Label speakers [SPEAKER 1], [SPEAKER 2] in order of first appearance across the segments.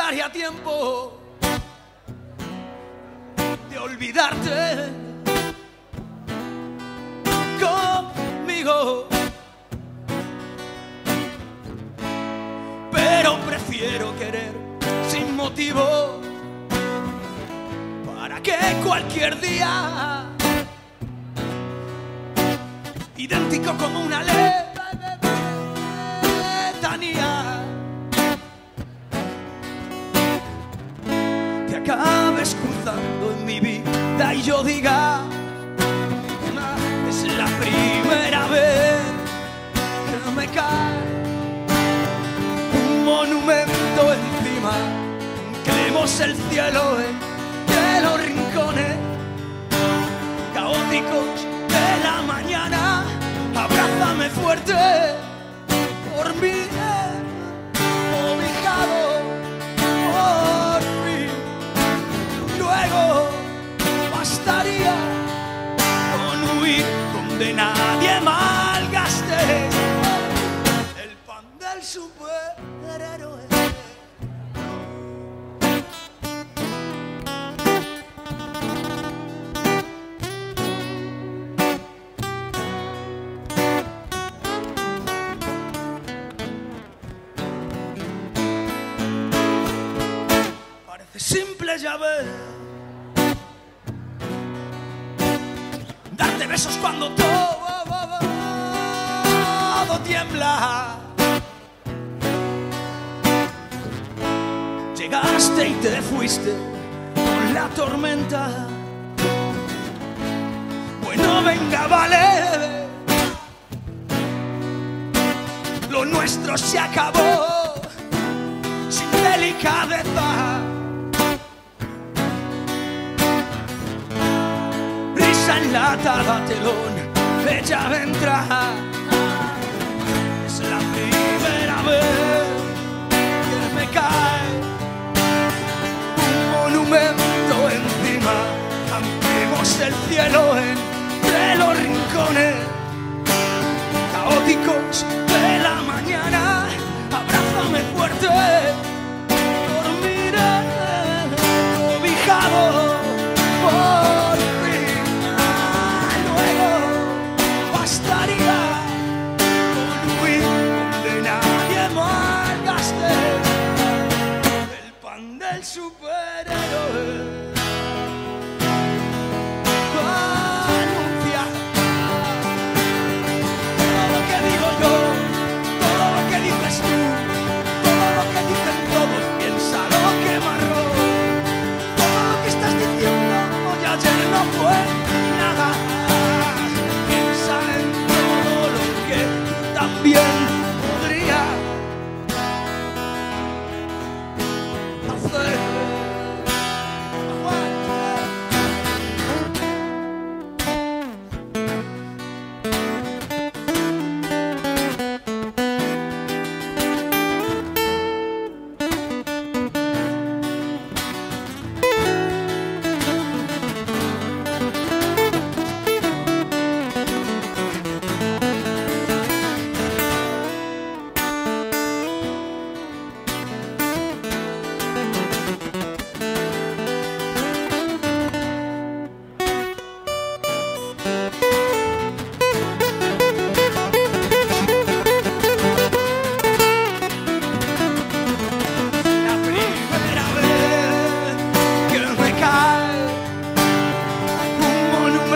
[SPEAKER 1] daría tiempo de olvidarte conmigo, pero prefiero querer sin motivo para que cualquier día, idéntico como una letanía, te acabes cruzando en mi vida y yo diga: es la primera vez que me cae un monumento encima, que vemos el cielo de los rincones caóticos de la mañana. Abrázame fuerte por mí, cobijado por fin. Luego bastaría con huir donde nadie malgaste el pan del superhéroe. Simple, ya ves, darte besos cuando todo tiembla. Llegaste y te fuiste con la tormenta. Bueno, venga, vale, lo nuestro se acabó sin delicadeza. Enlatada, telón, ella vendrá. Es la primera vez que me cae un monumento encima. Ampliemos el cielo entre los rincones caóticos de la mañana. Abrázame fuerte, dormiré cobijado por el superhéroe. Anuncia todo lo que digo yo, todo lo que dices tú, todo lo que dicen todos. Piensa lo que marró, todo lo que estás diciendo hoy ayer no fue nada. Piensa en todo lo que también podría hacer.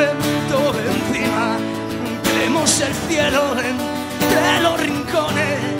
[SPEAKER 1] El cielo entre los rincones